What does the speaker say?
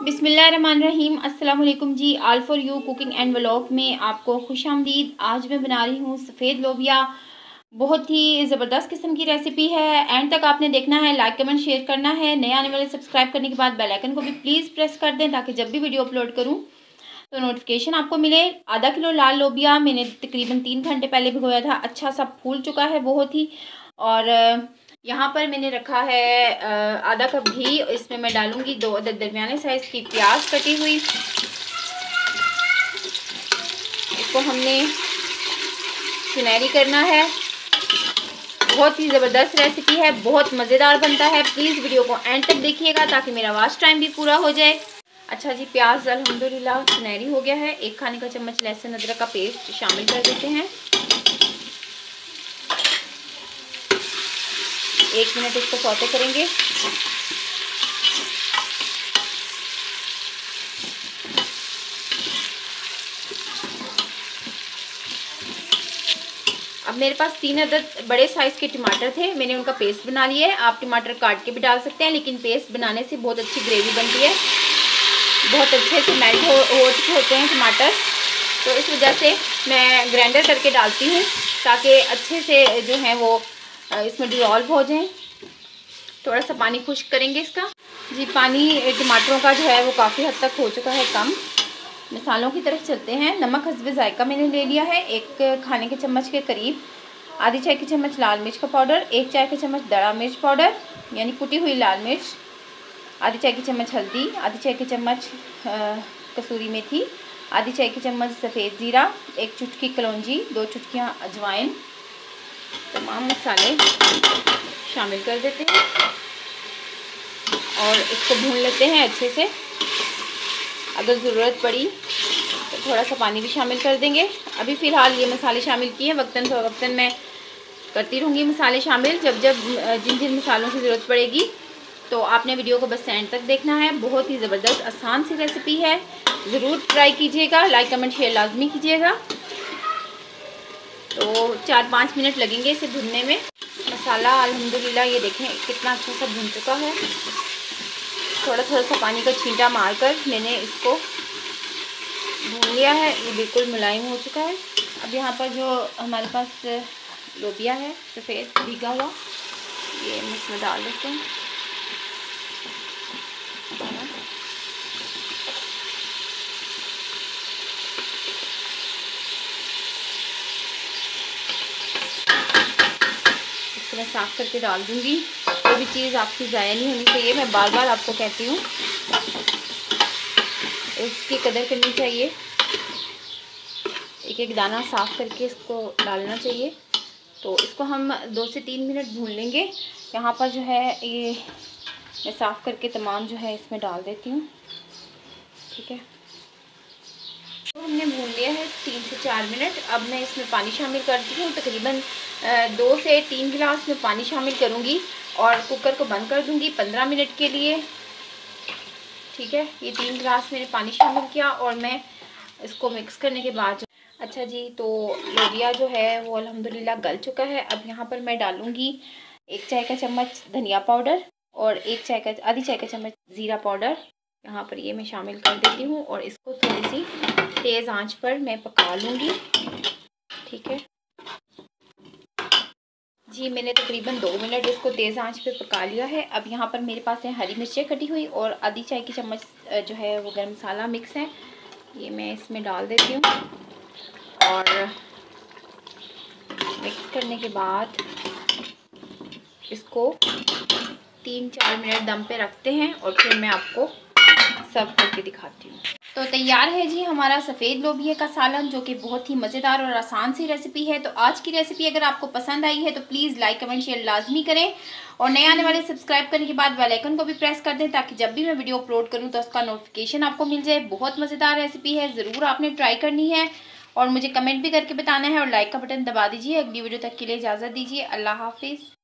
बिस्मिल्लाहिर्रहमानिर्रहीम। अस्सलाम वालेकुम जी। All for you cooking and vlog में आपको खुशामदीद। आज मैं बना रही हूँ सफ़ेद लोबिया। बहुत ही ज़बरदस्त किस्म की रेसिपी है। एंड तक आपने देखना है, लाइक कमेंट शेयर करना है। नए आने वाले सब्सक्राइब करने के बाद बेल आइकन को भी प्लीज़ प्रेस कर दें ताकि जब भी वीडियो अपलोड करूँ तो नोटिफिकेशन आपको मिले। आधा किलो लाल लोबिया मैंने तकरीबन 3 घंटे पहले भिगोया था। अच्छा सा फूल चुका है बहुत ही। और यहाँ पर मैंने रखा है आधा कप घी। इसमें मैं डालूंगी 2 अदद दरमियाने साइज़ की प्याज कटी हुई। इसको हमने सुनहरी करना है। बहुत ही ज़बरदस्त रेसिपी है, बहुत मज़ेदार बनता है। प्लीज़ वीडियो को एंड तक देखिएगा ताकि मेरा वॉच टाइम भी पूरा हो जाए। अच्छा जी, प्याज अल्हम्दुलिल्लाह सुनहरी हो गया है। 1 खाने का चम्मच लहसुन अदरक का पेस्ट शामिल कर देते हैं। 1 मिनट इसको सौते करेंगे। अब मेरे पास 3 अदद बड़े साइज़ के टमाटर थे, मैंने उनका पेस्ट बना लिया है। आप टमाटर काट के भी डाल सकते हैं, लेकिन पेस्ट बनाने से बहुत अच्छी ग्रेवी बनती है। बहुत अच्छे से मेल्ट हो चुके होते हैं टमाटर, तो इस वजह से मैं ग्राइंडर करके डालती हूँ ताकि अच्छे से जो है वो इसमें डिज़ोल्व हो जाएं। थोड़ा सा पानी खुश्क करेंगे इसका। जी, पानी टमाटरों का जो है वो काफ़ी हद तक हो चुका है कम। मसालों की तरफ चलते हैं। नमक हस्बे जायका मैंने ले लिया है 1 खाने के चम्मच के करीब। आधी चाय की चम्मच लाल मिर्च का पाउडर, 1 चाय की चम्मच दड़ा मिर्च पाउडर यानी कुटी हुई लाल मिर्च, आधी चाय की चम्मच हल्दी, आधी चाय की चम्मच कसूरी मेथी, आधी चाय की चम्मच सफ़ेद ज़ीरा, 1 चुटकी कलौंजी, 2 चुटकियाँ अजवाइन। तमाम मसाले शामिल कर देते हैं और इसको भून लेते हैं अच्छे से। अगर ज़रूरत पड़ी तो थोड़ा सा पानी भी शामिल कर देंगे। अभी फ़िलहाल ये मसाले शामिल किए हैं, वक्तन फ़वक्तन मैं करती रहूँगी मसाले शामिल। जब जिन जिन मसालों की ज़रूरत पड़ेगी तो आपने वीडियो को बस एंड तक देखना है। बहुत ही ज़बरदस्त आसान सी रेसिपी है, ज़रूर ट्राई कीजिएगा। लाइक कमेंट शेयर लाजमी कीजिएगा। तो 4-5 मिनट लगेंगे इसे भुनने में। मसाला अल्हम्दुलिल्लाह ये देखें कितना अच्छा सा भुन चुका है। थोड़ा सा पानी का छींटा मारकर मैंने इसको भून लिया है। ये बिल्कुल मुलायम हो चुका है। अब यहाँ पर जो हमारे पास लोबिया है सफ़ेद भीगा हुआ, ये हम इसमें डाल देते हैं। इसको मैं साफ़ करके डाल दूँगी। कोई भी चीज़ आपकी ज़ाया नहीं होनी चाहिए, मैं बार बार आपको कहती हूँ, इसकी कदर करनी चाहिए। एक एक दाना साफ़ करके इसको डालना चाहिए। तो इसको हम 2 से 3 मिनट भून लेंगे। यहाँ पर जो है ये मैं साफ़ करके तमाम जो है इसमें डाल देती हूँ। ठीक है, तो हमने भून लिया है 3 से 4 मिनट। अब मैं इसमें पानी शामिल करती हूँ। तकरीबन 2 से 3 गिलास में पानी शामिल करूँगी और कुकर को बंद कर दूँगी 15 मिनट के लिए। ठीक है, ये 3 गिलास मैंने पानी शामिल किया और मैं इसको मिक्स करने के बाद अच्छा जी, तो लोबिया जो है वो अल्हम्दुलिल्लाह गल चुका है। अब यहाँ पर मैं डालूँगी 1 चाय का चम्मच धनिया पाउडर और आधी चाय का चम्मच ज़ीरा पाउडर। यहाँ पर ये मैं शामिल कर देती हूँ और इसको थोड़ी सी तेज़ आंच पर मैं पका लूँगी। ठीक है जी, मैंने तकरीबन 2 मिनट इसको तेज़ आंच पे पका लिया है। अब यहाँ पर मेरे पास है हरी मिर्चें कटी हुई और आधी चाय की चम्मच जो है वो गरम मसाला मिक्स है, ये मैं इसमें डाल देती हूँ और मिक्स करने के बाद इसको 3-4 मिनट दम पे रखते हैं और फिर मैं आपको सर्व करके दिखाती हूँ। तो तैयार है जी हमारा सफ़ेद लोबिया का सालन, जो कि बहुत ही मज़ेदार और आसान सी रेसिपी है। तो आज की रेसिपी अगर आपको पसंद आई है तो प्लीज़ लाइक कमेंट शेयर लाजमी करें और नए आने वाले सब्सक्राइब करने के बाद बेल आइकन को भी प्रेस कर दें ताकि जब भी मैं वीडियो अपलोड करूँ तो उसका नोटिफिकेशन आपको मिल जाए। बहुत मज़ेदार रेसिपी है, ज़रूर आपने ट्राई करनी है और मुझे कमेंट भी करके बताना है और लाइक का बटन दबा दीजिए। अगली वीडियो तक के लिए इजाज़त दीजिए। अल्लाह हाफिज़।